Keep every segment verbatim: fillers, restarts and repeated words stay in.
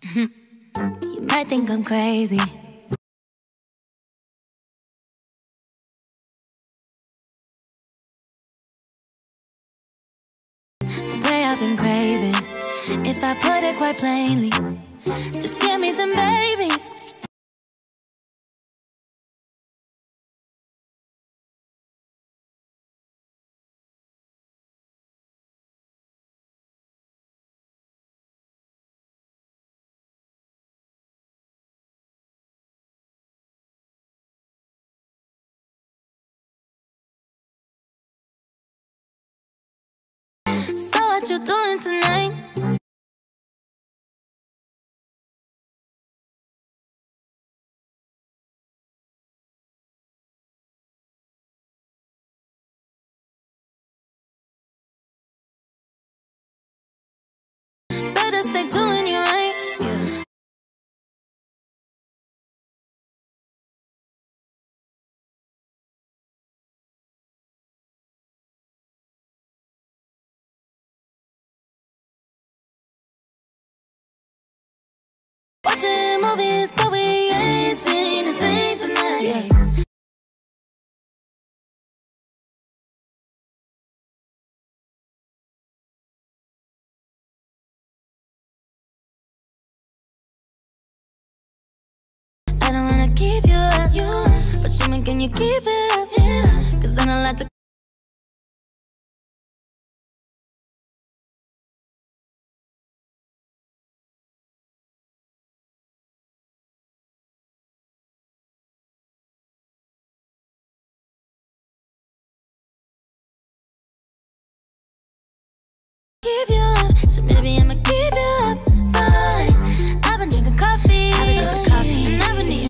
You might think I'm crazy. The way I've been craving, if I put it quite plainly, just give me them babies. So what you doing tonight? Better stay doing you right. Yeah. Watching movies, but we ain't seen a thing tonight. Yeah. I don't wanna keep you up, you, but you making you keep it up, yeah. Cause then I like to keep you up, so maybe I'ma keep you up, fine. I've been drinking coffee, I've been drinking coffee, and I've been eating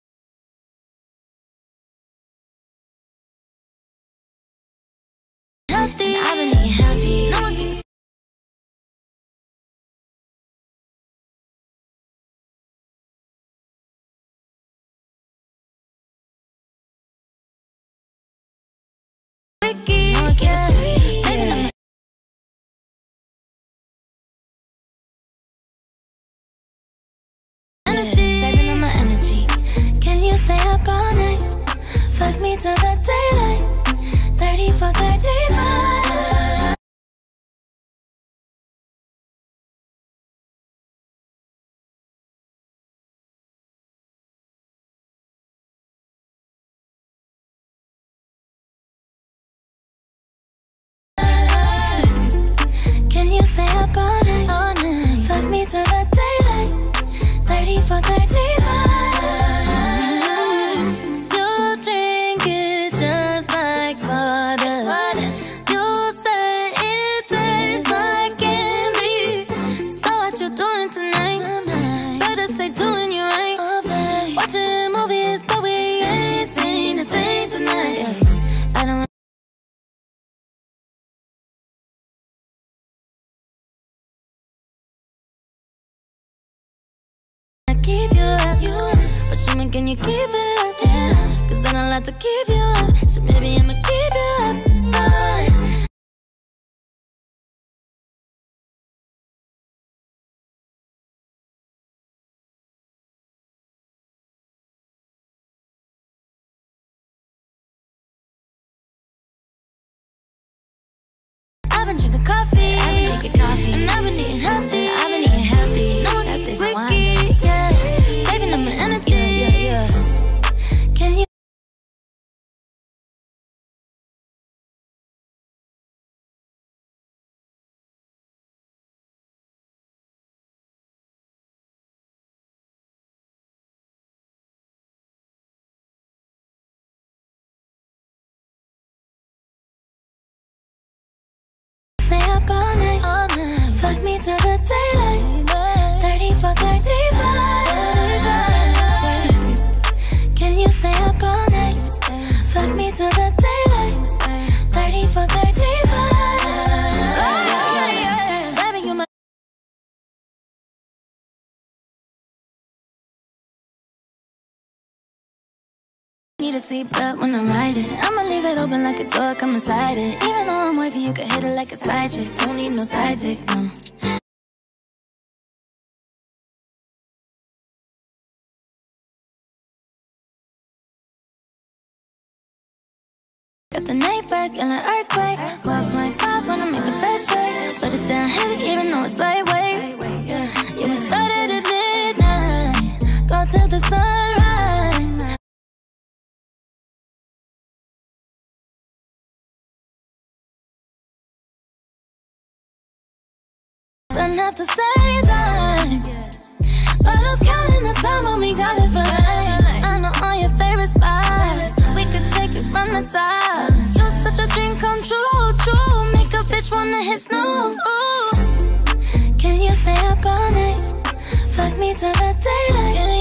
healthy, I've been eating healthy. No one can Wiki, no one can squeeze, saving them energy, saving them my energy. Can you stay up all night? Fuck me till the daylight. Thirty for thirty-five. Can you stay up all night? All night. Fuck me till the daylight. Thirty for thirty-five. You drink it just like water. You say it tastes like candy. So what you doing tonight? Better stay doing you right. Watching movies, but we ain't seen a thing tonight. I don't keep you up, you, but you making you keep it up, yeah. Cause then I like to keep you up, so maybe I'ma keep you up, fine. I've been drinking coffee, I've been drinking coffee, and I've been eating healthy, I've been eating healthy. No one can wiki, yeah, saving them my energy, yeah, yeah, yeah. Can you stay up all night? All night. Fuck me till the daylight. Thirty for thirty-five. Can you stay up all night? Fuck me till the daylight. Thirty for thirty-five. Baby, you my need a seatbelt when I'm riding. I'ma leave it open like a door, come inside it. Even though I'm wavy, you can hit it like a side chick. Don't need no side dick, no. big birds, get an earthquake. four point five, wanna make the bed shake. Put it down heavy, even though it's lightweight. Yeah, we started at midnight, go till the sunrise. Done at the same time, but I was counting the time when we got it for life. I know all your favorite spots, we could take it from the top. You're such a dream come true, true. Make a bitch wanna hit snooze. Ooh. Can you stay up all night? Fuck me till the daylight.